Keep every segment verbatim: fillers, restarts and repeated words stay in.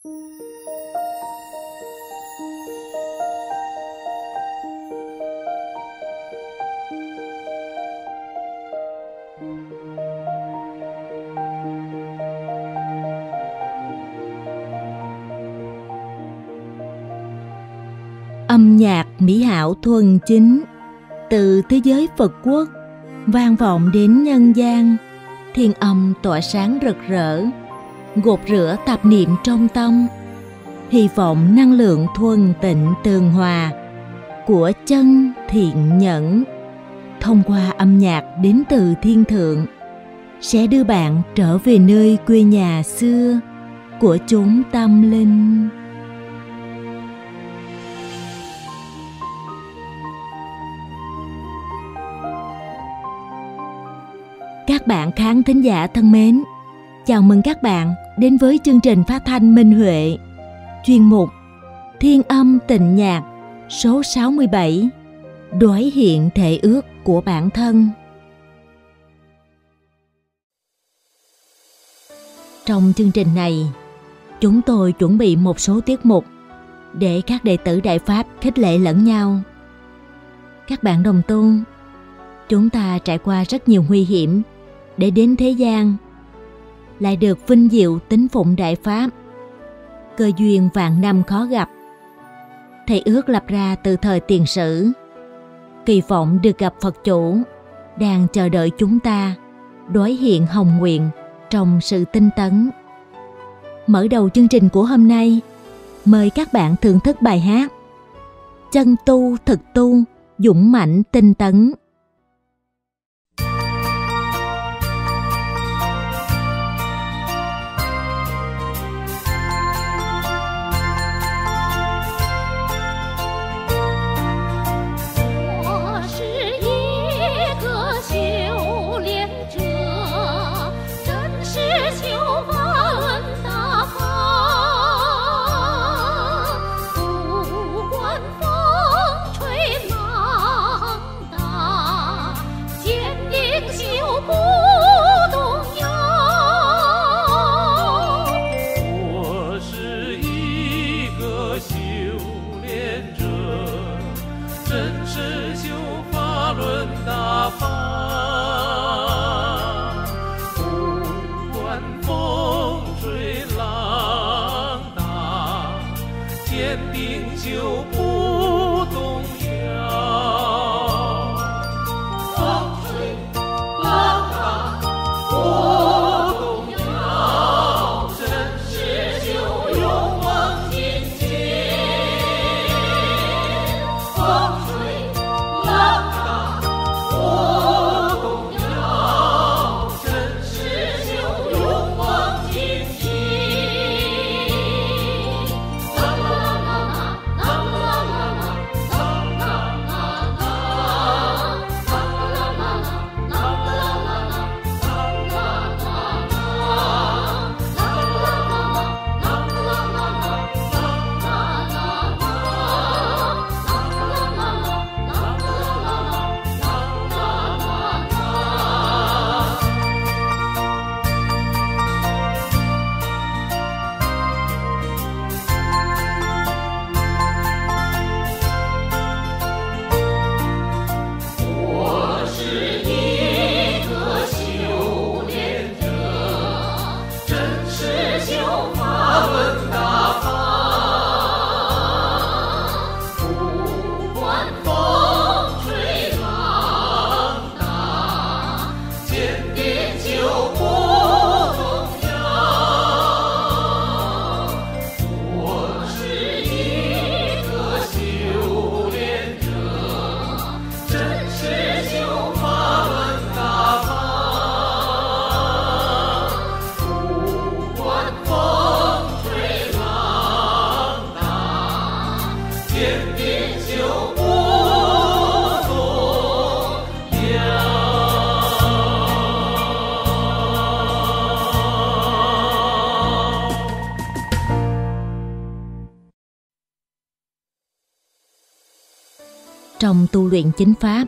Âm nhạc mỹ hảo thuần chính từ thế giới Phật quốc vang vọng đến nhân gian, thiên âm tỏa sáng rực rỡ, gột rửa tạp niệm trong tâm, hy vọng năng lượng thuần tịnh tường hòa của chân thiện nhẫn thông qua âm nhạc đến từ thiên thượng sẽ đưa bạn trở về nơi quê nhà xưa của chốn tâm linh. Các bạn khán thính giả thân mến, chào mừng các bạn đến với chương trình phát thanh Minh Huệ, chuyên mục Thiên âm tịnh nhạc số sáu mươi bảy, Đoái hiện thể ước của bản thân. Trong chương trình này, chúng tôi chuẩn bị một số tiết mục để các đệ tử Đại Pháp khích lệ lẫn nhau. Các bạn đồng tu, chúng ta trải qua rất nhiều nguy hiểm để đến thế gian, lại được vinh diệu tín phụng Đại Pháp, cơ duyên vạn năm khó gặp. Thầy ước lập ra từ thời tiền sử, kỳ vọng được gặp Phật chủ, đang chờ đợi chúng ta đối hiện hồng nguyện trong sự tinh tấn. Mở đầu chương trình của hôm nay, mời các bạn thưởng thức bài hát Chân tu thực tu, dũng mãnh tinh tấn. Trong tu luyện chính Pháp,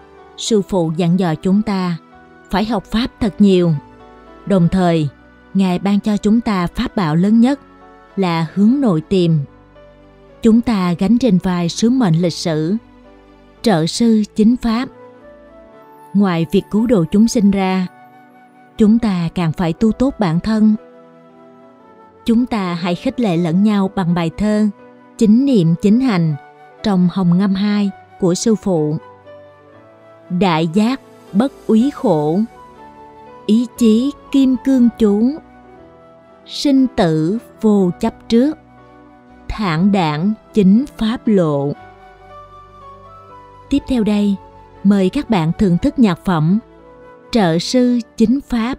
Sư Phụ dặn dò chúng ta phải học Pháp thật nhiều. Đồng thời, Ngài ban cho chúng ta Pháp bảo lớn nhất là hướng nội tìm. Chúng ta gánh trên vai sứ mệnh lịch sử, trợ sư chính pháp. Ngoài việc cứu độ chúng sinh ra, chúng ta càng phải tu tốt bản thân. Chúng ta hãy khích lệ lẫn nhau bằng bài thơ Chính niệm chính hành trong Hồng Ngâm hai của sư phụ. Đại giác bất úy khổ, ý chí kim cương chú, sinh tử vô chấp trước, thản đãng chính pháp lộ. Tiếp theo đây, mời các bạn thưởng thức nhạc phẩm Trợ sư chính pháp.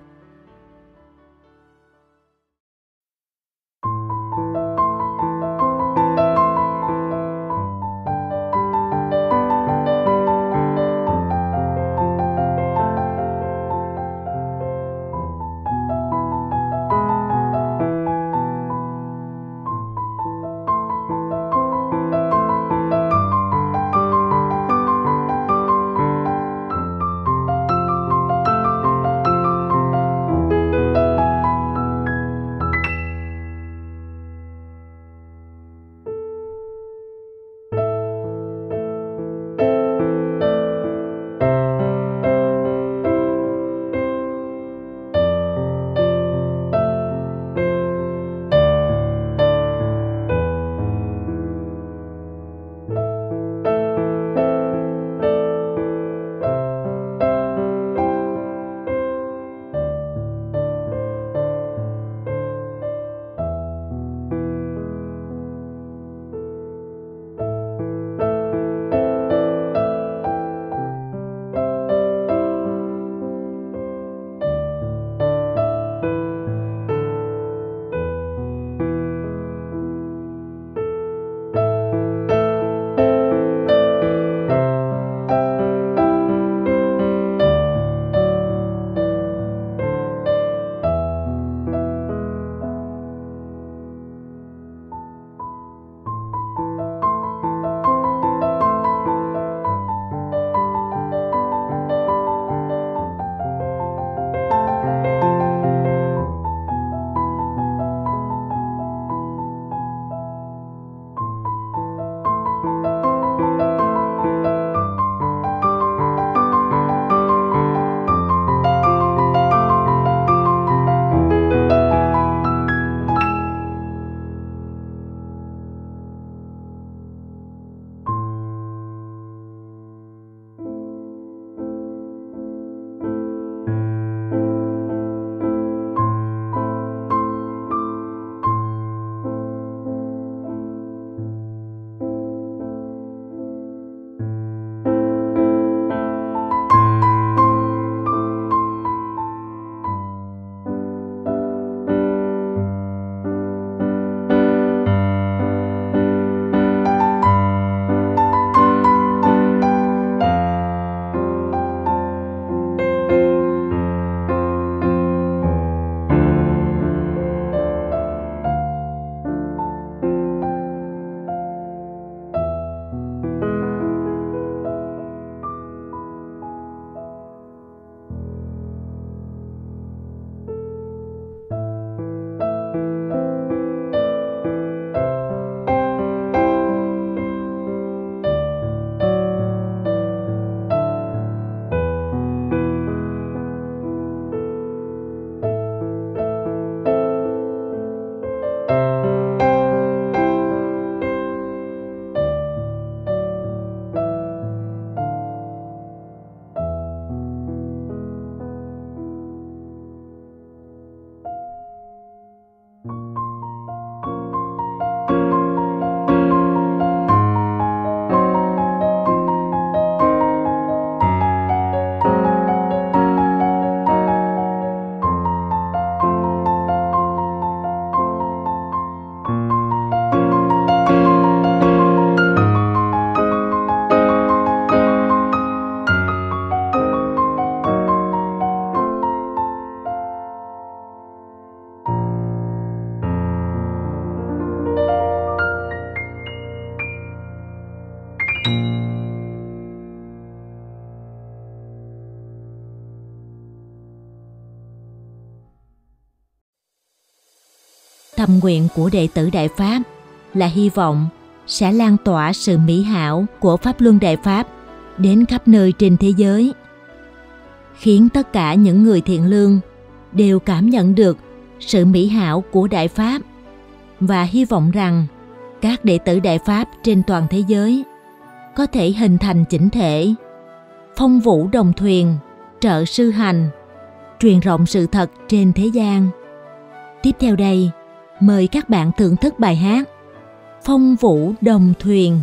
thầm nguyện của đệ tử Đại Pháp là hy vọng sẽ lan tỏa sự mỹ hảo của Pháp Luân Đại Pháp đến khắp nơi trên thế giới, khiến tất cả những người thiện lương đều cảm nhận được sự mỹ hảo của Đại Pháp, và hy vọng rằng các đệ tử Đại Pháp trên toàn thế giới có thể hình thành chỉnh thể, phong vũ đồng thuyền, trợ sư hành, truyền rộng sự thật trên thế gian. Tiếp theo đây, mời các bạn thưởng thức bài hát Phong vũ đồng thuyền.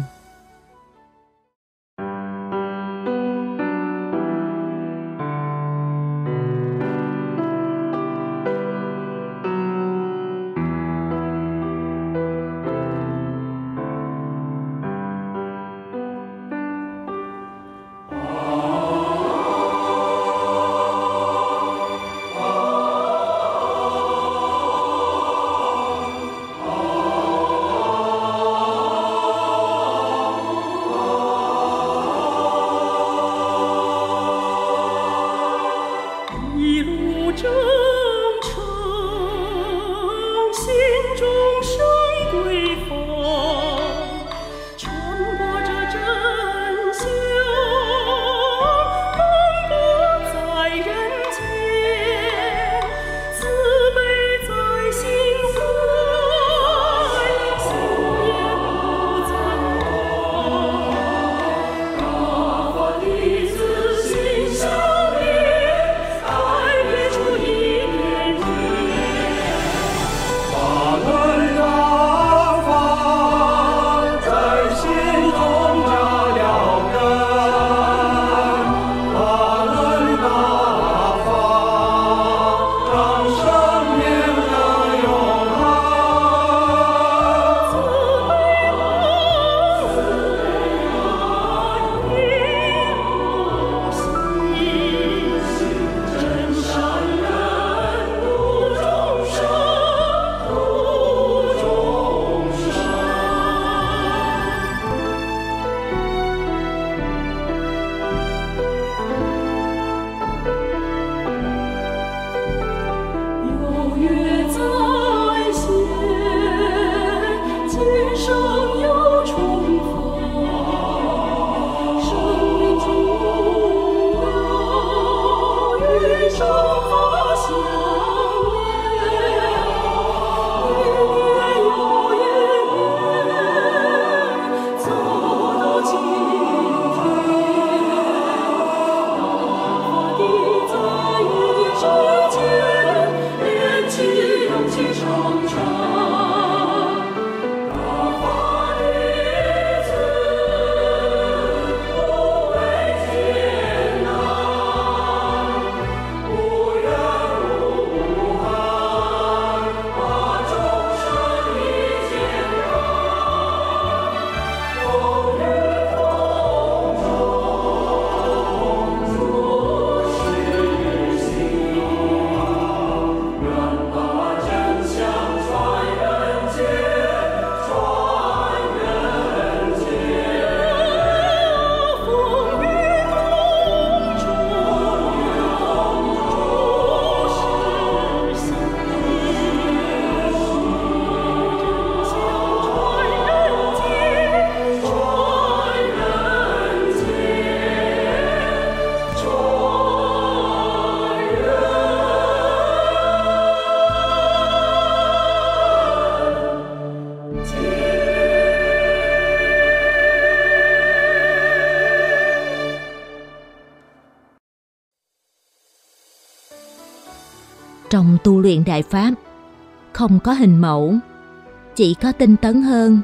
Trong tu luyện Đại Pháp, không có hình mẫu, chỉ có tinh tấn hơn,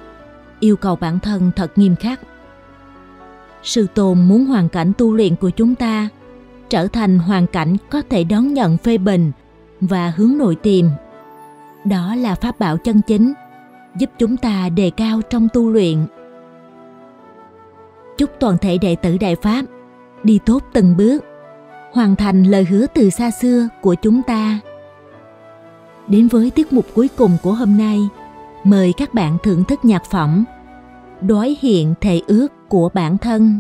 yêu cầu bản thân thật nghiêm khắc. Sư Tôn muốn hoàn cảnh tu luyện của chúng ta trở thành hoàn cảnh có thể đón nhận phê bình và hướng nội tìm. Đó là pháp bảo chân chính, giúp chúng ta đề cao trong tu luyện. Chúc toàn thể đệ tử Đại Pháp đi tốt từng bước, hoàn thành lời hứa từ xa xưa của chúng ta. Đến với tiết mục cuối cùng của hôm nay, mời các bạn thưởng thức nhạc phẩm Đối hiện thề ước của bản thân.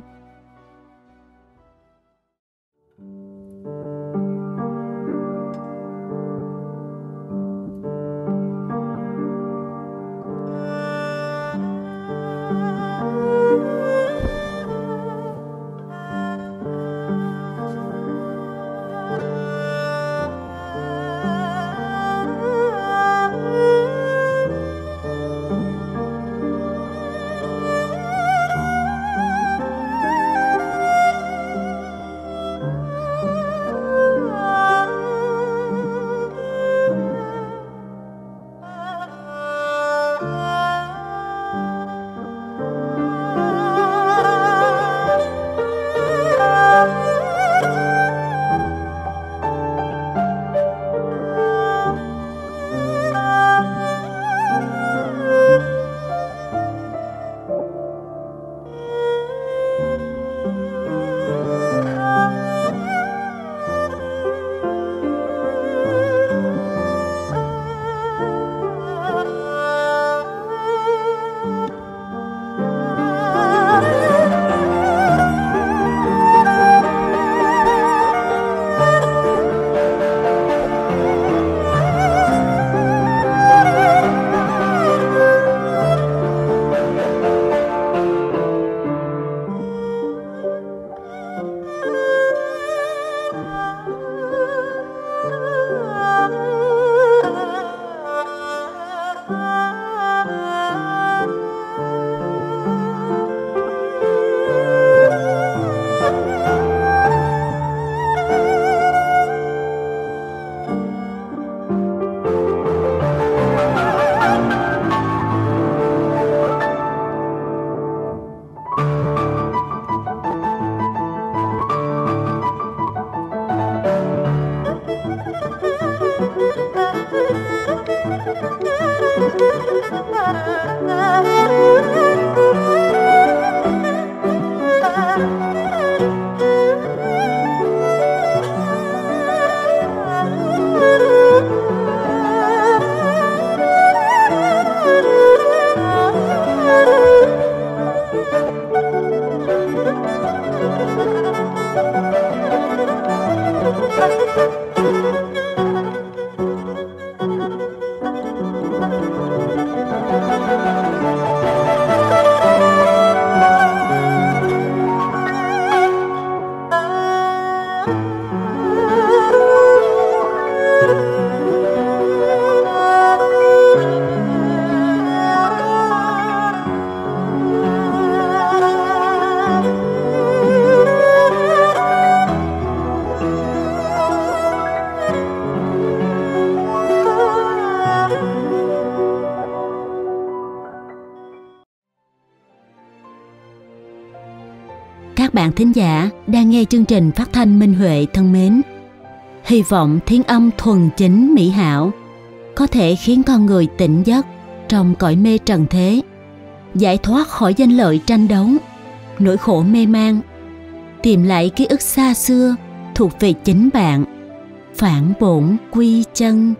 các bạn thính giả đang nghe chương trình phát thanh Minh Huệ thân mến. Hy vọng thiên âm thuần chính mỹ hảo có thể khiến con người tỉnh giấc trong cõi mê trần thế, giải thoát khỏi danh lợi tranh đấu, nỗi khổ mê man, tìm lại ký ức xa xưa thuộc về chính bạn, phản bổn quy chân.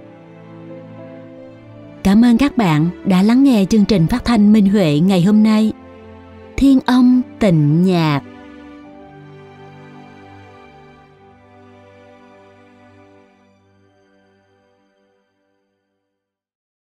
Cảm ơn các bạn đã lắng nghe chương trình phát thanh Minh Huệ ngày hôm nay. Thiên âm tịnh nhạc.